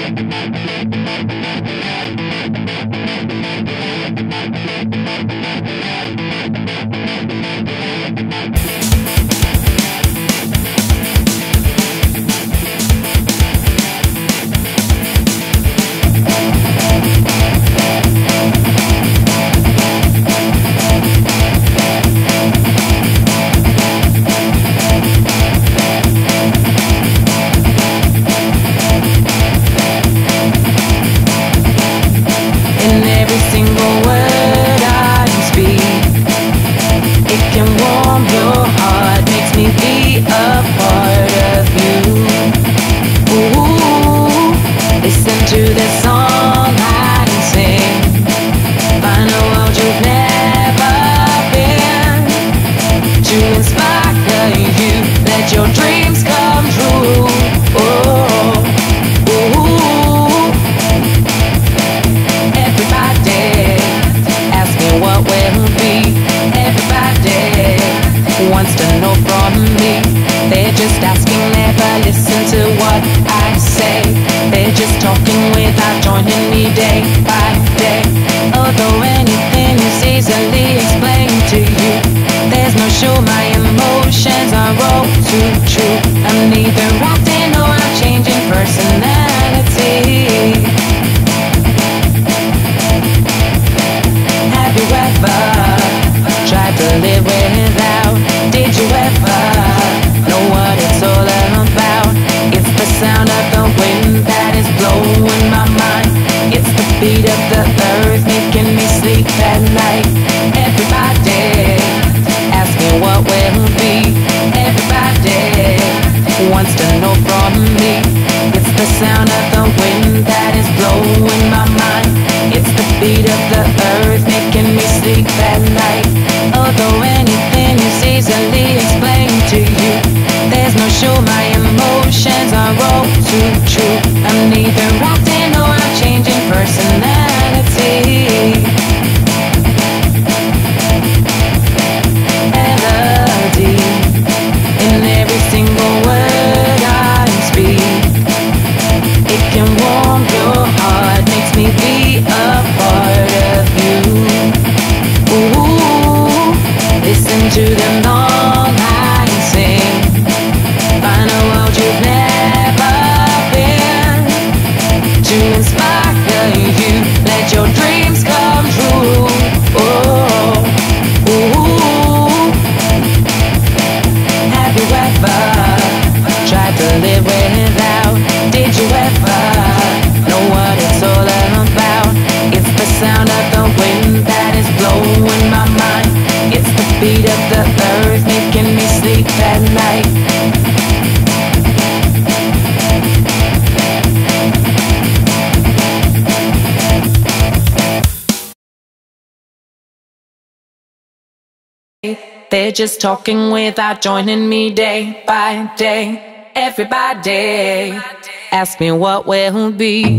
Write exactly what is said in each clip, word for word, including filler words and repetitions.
They're just talking without joining me day by day. Everybody ask me what will be.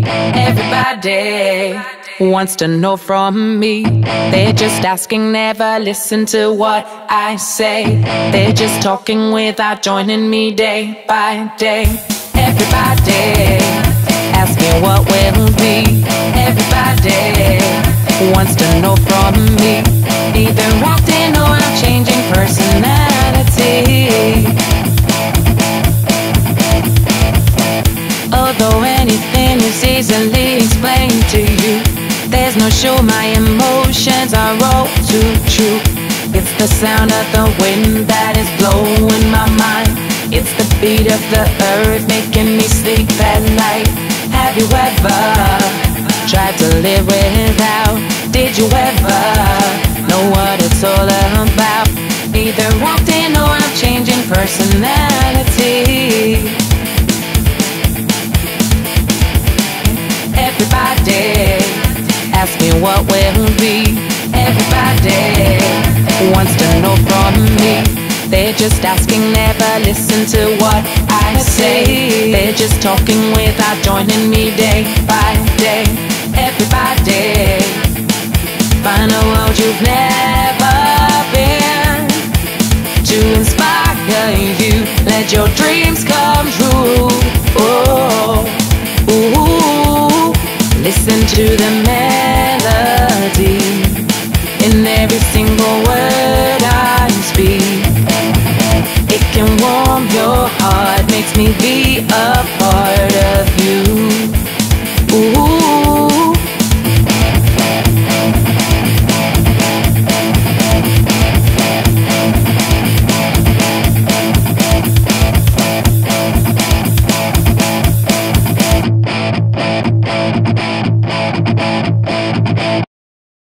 Everybody wants to know from me. They're just asking, never listen to what I say. They're just talking without joining me day by day. Everybody ask me what will be. Everybody wants to know from me. Either acting or I'm changing personality. Although anything is easily explained to you, there's no show, my emotions are all too true. It's the sound of the wind that is blowing my mind. It's the beat of the earth making me sleep at night. Have you ever tried to live without? Did you ever know what it's all about? Either acting or I'm changing personality. Everybody ask me what will be. Everybody wants to know from me. They're just asking, never listen to what I say. They're just talking without joining me day by day. Everybody find a world you've never been. To inspire you, let your dreams come true. Oh, ooh. Listen to the melody in every single word.